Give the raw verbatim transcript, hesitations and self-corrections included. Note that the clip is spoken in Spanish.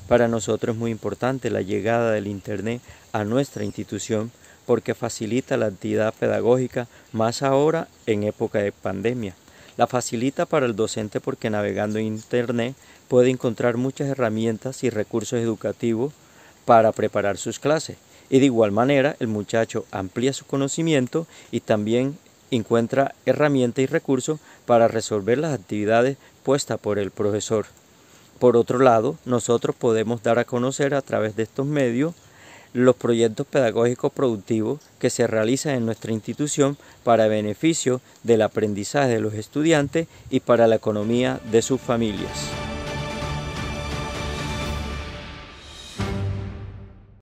Para nosotros es muy importante la llegada del Internet a nuestra institución porque facilita la actividad pedagógica, más ahora en época de pandemia. La facilita para el docente porque navegando en Internet puede encontrar muchas herramientas y recursos educativos para preparar sus clases. Y de igual manera el muchacho amplía su conocimiento y también encuentra herramientas y recursos para resolver las actividades puestas por el profesor. Por otro lado, nosotros podemos dar a conocer a través de estos medios los proyectos pedagógicos productivos que se realizan en nuestra institución para beneficio del aprendizaje de los estudiantes y para la economía de sus familias.